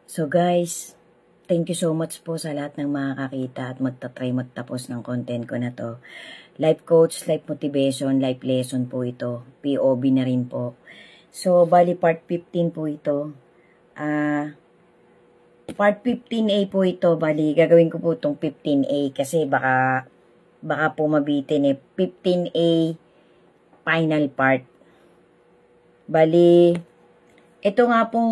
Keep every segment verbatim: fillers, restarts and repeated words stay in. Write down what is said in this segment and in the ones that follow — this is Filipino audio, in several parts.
So guys, thank you so much po sa lahat ng makakakita at magta-try magtapos ng content ko na to. Life coach, life motivation, life lesson po ito. P O V na rin po. So, bali part fifteen po ito. Ah... Uh, Part fifteen A po ito, bali, gagawin ko po itong fifteen A kasi baka, baka po mabitin eh. fifteen A final part. Bali, ito nga pong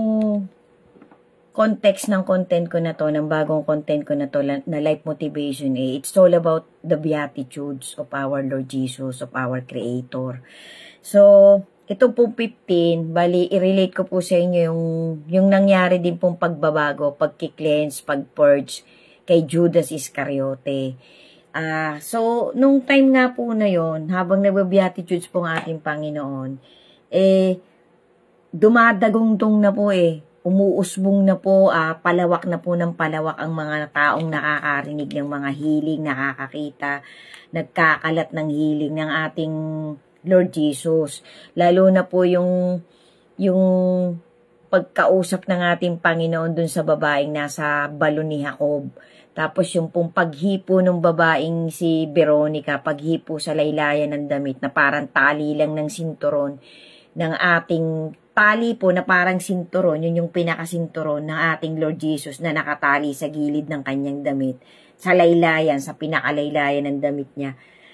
context ng content ko na to, ng bagong content ko na to, na life motivation eh. It's all about the beatitudes of our Lord Jesus, of our Creator. So, ito po fifteen, bali, i-relate ko po sa inyo yung, yung nangyari din pong pagbabago, pagki-cleanse, pag-purge kay Judas Iscariote. Ah, uh, so, nung time nga po na yon, habang nagbe-beatitudes po ang ating Panginoon, eh, dumadagungtong na po eh, umuusbong na po, ah, palawak na po ng palawak ang mga taong nakakarinig ng mga healing, nakakakita, nagkakalat ng healing ng ating Lord Jesus. Lalo na po yung yung pagkausap ng ating Panginoon dun sa babaeng nasa balon ni Jacob. Tapos yung pong paghipo ng babaeng si Veronica, paghipo sa laylayan ng damit na parang tali lang ng sinturon ng ating tali po na parang sinturon, yun yung pinakasinturon ng ating Lord Jesus na nakatali sa gilid ng kanyang damit, sa laylayan, sa pinakalaylayan ng damit niya,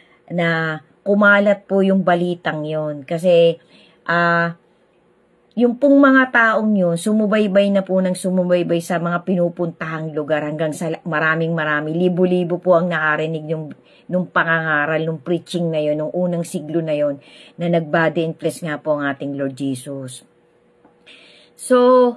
na kumalat po yung balitang yon kasi ah uh, yung pong mga taong yun, sumubaybay na po ng sumubaybay sa mga pinupuntahang lugar hanggang sa maraming marami, libo-libo po ang nakarinig yung, nung pangangaral, nung preaching na yun, nung unang siglo na yun, na nag-body influence nga po ang ating Lord Jesus. So,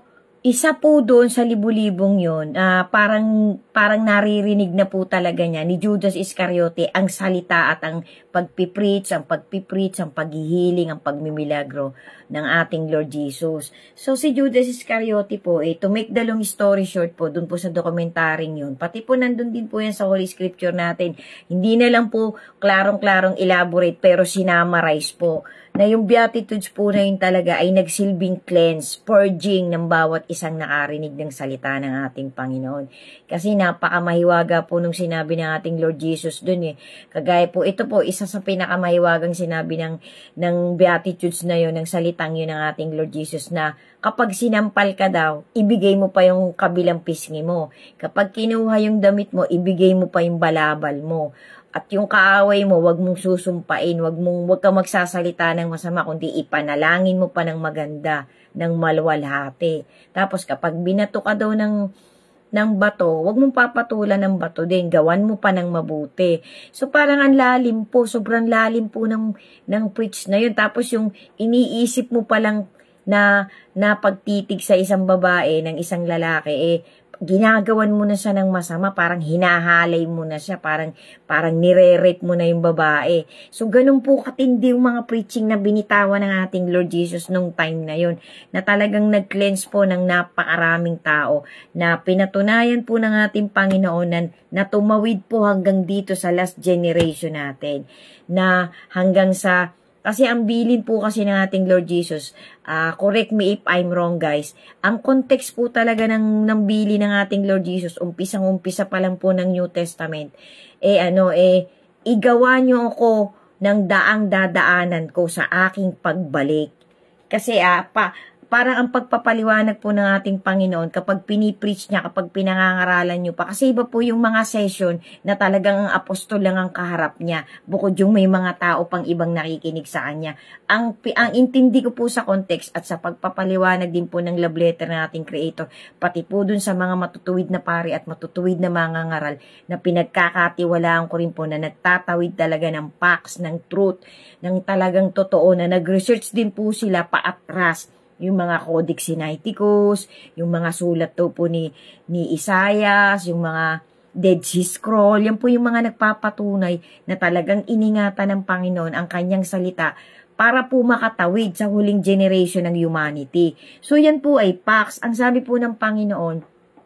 isa po doon sa libu-libong yun, uh, parang, parang naririnig na po talaga niya ni Judas Iscariote ang salita at ang pagpipreach, ang pagpipreach, ang paghihiling, ang pagmimilagro ng ating Lord Jesus. So, si Judas Iscariote po, eh, to make the long story short po, doon po sa dokumentaring yun, pati po nandun din po yan sa Holy Scripture natin, hindi na lang po klarong-klarong elaborate, pero sinamarize po, na yung Beatitudes po na yun talaga ay nagsilbing cleanse, purging ng bawat isang nakarinig ng salita ng ating Panginoon. Kasi napakamahiwaga po nung sinabi ng ating Lord Jesus dun eh. Kagaya po, ito po, isa sa pinakamahiwagang sinabi ng, ng Beatitudes na yun, ng salitang yun ng ating Lord Jesus, na kapag sinampal ka daw, ibigay mo pa yung kabilang pisngi mo. Kapag kinuha yung damit mo, ibigay mo pa yung balabal mo. At yung kaaway mo, wag mong susumpain, wag mong wag ka magsasalita ng masama, kundi ipanalangin mo pa ng maganda, ng malwalhati. Tapos kapag binato ka daw ng ng bato, wag mong papatulan ng bato din, gawan mo pa ng mabuti. So parang ang lalim po, sobrang lalim po ng ng preach na yun. Tapos yung iniisip mo pa lang na na pagtitig sa isang babae ng isang lalaki, eh ginagawan mo na siya ng masama, parang hinahalay mo na siya, parang, parang nire-rape mo na yung babae. So, ganun po katindi yung mga preaching na binitawan ng ating Lord Jesus nung time na yun, na talagang nag-cleanse po ng napakaraming tao, na pinatunayan po ng ating Panginoon na, na tumawid po hanggang dito sa last generation natin, na hanggang sa kasi ang bilin po kasi ng ating Lord Jesus, uh, correct me if I'm wrong guys, ang context po talaga ng, ng bilin ng ating Lord Jesus, umpisang-umpisa pa lang po ng New Testament, eh ano, eh, igawa nyo ako ng daang dadaanan ko sa aking pagbalik. Kasi ah, pa, parang ang pagpapaliwanag po ng ating Panginoon kapag pinipreach niya, kapag pinangangaralan niyo pa. Kasi iba po yung mga session na talagang ang apostol lang ang kaharap niya. Bukod yung may mga tao pang ibang nakikinig sa kanya. Ang, ang intindi ko po sa context at sa pagpapaliwanag din po ng love letter ng ating Creator, pati po dun sa mga matutuwid na pari at matutuwid na mga ngaral na pinagkakatiwalaan ko rin po na nagtatawid talaga ng facts, ng truth, ng talagang totoo na nag-research din po sila paatras. Yung mga Codex Sinaiticus, yung mga sulat to po ni, ni Isaias, yung mga Dead Sea Scroll, yan po yung mga nagpapatunay na talagang iningatan ng Panginoon ang kanyang salita para po makatawid sa huling generation ng humanity. So yan po ay facts. Ang sabi po ng Panginoon,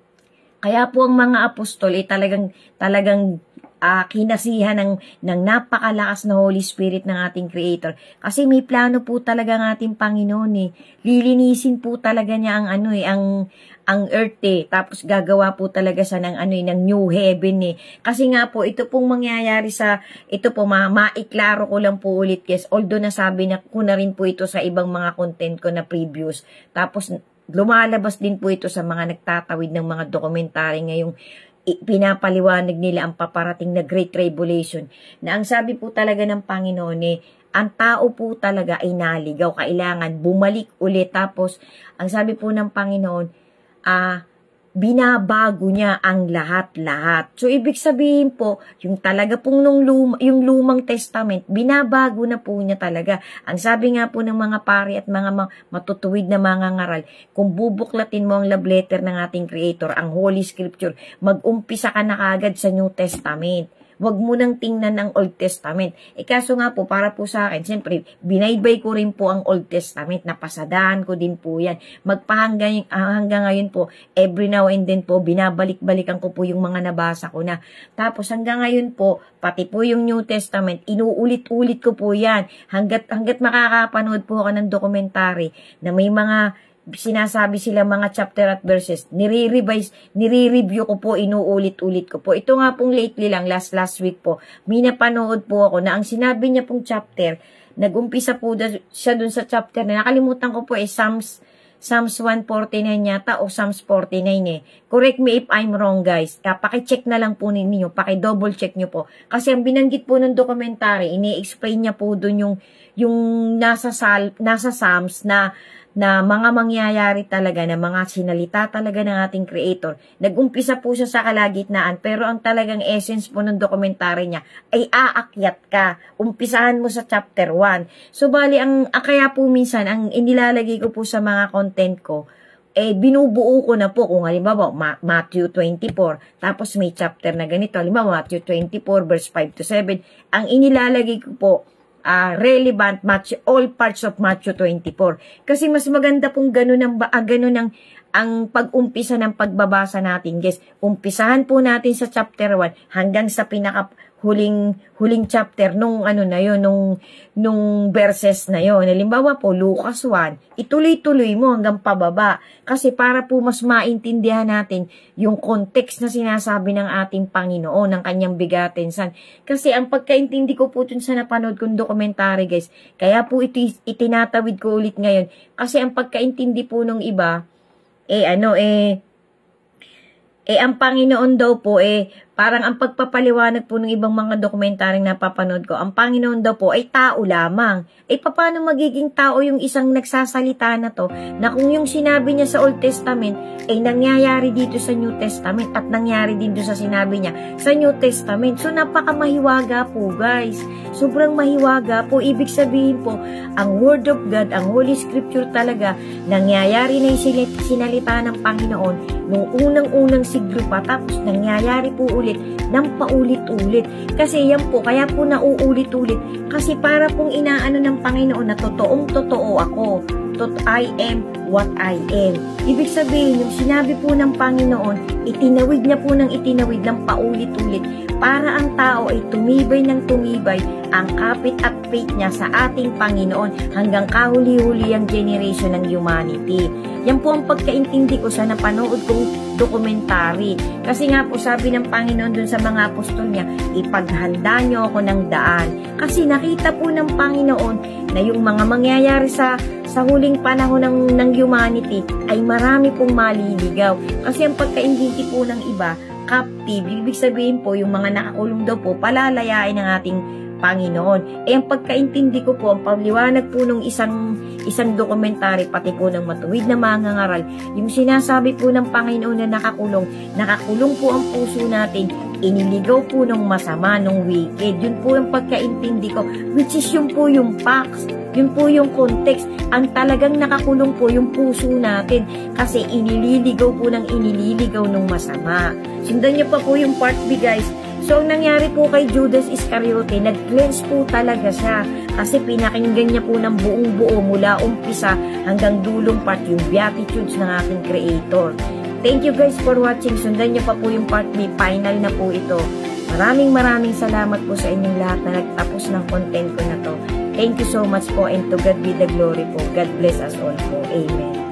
kaya po ang mga apostol ay talagang, talagang uh, kinasihan ng, ng napakalakas na Holy Spirit ng ating Creator. Kasi may plano po talaga ng ating Panginoon eh. Lilinisin po talaga niya ang ano eh, ang, ang earth eh. Tapos gagawa po talaga siya ng ano eh, ng new heaven eh. Kasi nga po, ito pong mangyayari sa, ito po, ma maiklaro ko lang po ulit guys. Although nasabi na ko na rin po ito sa ibang mga content ko na previous. Tapos lumalabas din po ito sa mga nagtatawid ng mga dokumentary ngayong pinapaliwanag nila ang paparating na Great Tribulation. Na ang sabi po talaga ng Panginoon eh, ang tao po talaga ay naligaw. Kailangan bumalik ulit. Tapos, ang sabi po ng Panginoon, ah, binabago niya ang lahat-lahat. So, ibig sabihin po, yung talaga pong nung luma, yung lumang testament, binabago na po niya talaga. Ang sabi nga po ng mga pari at mga matutuwid na mga ngaral, kung bubuklatin mo ang love letter ng ating Creator, ang Holy Scripture, mag-umpisa ka na kagad sa New Testament. Huwag mo nang tingnan ang Old Testament. E kaso nga po, para po sa akin, siyempre, binaybay ko rin po ang Old Testament. Napasadaan ko din po yan. Magpahanggang uh, hanggang ngayon po, every now and then po, binabalik-balikan ko po yung mga nabasa ko na. Tapos hanggang ngayon po, pati po yung New Testament, inuulit-ulit ko po yan. Hanggat, hanggat makakapanood po ako ng dokumentary na may mga sinasabi sila mga chapter at verses, nire-revise, nire-review ko po, inuulit-ulit ko po. Ito nga pong lately lang, last last week po, may napanood po ako na ang sinabi niya pong chapter, nag-umpisa po da, siya dun sa chapter na nakalimutan ko po eh, Psalms, Psalms one forty-nine yata o Psalms forty-nine eh. Correct me if I'm wrong guys. Uh, paki-check na lang po ninyo, paki-double check nyo po. Kasi ang binanggit po ng dokumentary, ini-explain niya po dun yung, yung nasa, sal, nasa Psalms na na mga mangyayari talaga, na mga sinalita talaga ng ating Creator. Nag-umpisa po siya sa kalagitnaan, pero ang talagang essence po ng dokumentary niya ay aakyat ka. Umpisahan mo sa chapter one. So, bali, ang, ah, kaya po minsan, ang inilalagay ko po sa mga content ko, eh, binubuo ko na po, kung halimbawa, Ma Matthew twenty-four, tapos may chapter na ganito, halimbawa, Matthew twenty-four, verse five to seven, ang inilalagay ko po, Uh, relevant match all parts of Matthew twenty-four. Kasi mas maganda pong ganun ang, uh, ganun ang, ang pag-umpisa ng pagbabasa natin, guys. Umpisahan po natin sa chapter one hanggang sa pinaka huling huling chapter nung ano na yon, nung nung verses na yon. Halimbawa po Lucas one, ituloy-tuloy mo hanggang pababa kasi para po mas maintindihan natin yung context na sinasabi ng ating Panginoon, ng kanyang bigatin san. Kasi ang pagkaintindi ko po dun sa napanood kong dokumentary, guys, kaya po iti, itinatawid ko ulit ngayon kasi ang pagkaintindi po nung iba eh ano eh eh ang Panginoon daw po eh parang ang pagpapaliwanag po ng ibang mga dokumentaryong napapanood ko, ang Panginoon daw po ay tao lamang. Eh, paano magiging tao yung isang nagsasalita na to, na kung yung sinabi niya sa Old Testament, ay nangyayari dito sa New Testament, at nangyari din doon sa sinabi niya sa New Testament. So, napakamahiwaga po, guys. Sobrang mahiwaga po. Ibig sabihin po, ang Word of God, ang Holy Scripture talaga, nangyayari na yung sinalita ng Panginoon nung unang-unang siglo pa, tapos nangyayari po ulit ng paulit-ulit. Kasi yan po, kaya po nauulit-ulit. Kasi para pong inaano ng Panginoon na totoong totoo ako. Tot I am what I am. Ibig sabihin, yung sinabi po ng Panginoon, itinawid niya po ng itinawid ng paulit-ulit para ang tao ay tumibay ng tumibay ang kapit at faith niya sa ating Panginoon hanggang kahuli-huli ang generation ng humanity. Yan po ang pagkaintindi ko sa napanood kong dokumentary. Kasi nga po sabi ng Panginoon dun sa mga apostol niya, ipaghanda niyo ako ng daan. Kasi nakita po ng Panginoon na yung mga mangyayari sa sa huling panahon ng, ng humanity ay marami pong maliligaw. Kasi ang pagkaintindi po ng iba, captive, ibig sabihin po yung mga nakakulong daw po, palalayain ng ating Panginoon. Eh, ang pagkaintindi ko po, ang paliwanag po ng isang, isang dokumentary, pati po ng matuwid na mga ngaral, yung sinasabi po ng Panginoon na nakakulong, nakakulong po ang puso natin, iniligaw po ng masama, ng wicked. Yun po yung pagkaintindi ko, which is yun po yung facts, yun po yung context. Ang talagang nakakulong po yung puso natin kasi inililigaw po ng inililigaw ng masama. Sundan niyo pa po yung part B, guys. So, ang nangyari po kay Judas Iscariote, nag-cleanse po talaga siya kasi pinakinggan niya po ng buong buo mula umpisa hanggang dulong part yung Beatitudes ng ating Creator. Thank you guys for watching. Sundan niyo pa po yung part B. Final na po ito. Maraming maraming salamat po sa inyong lahat na nagtapos ng content ko na to. Thank you so much po and to God be the glory po. God bless us all po. Amen.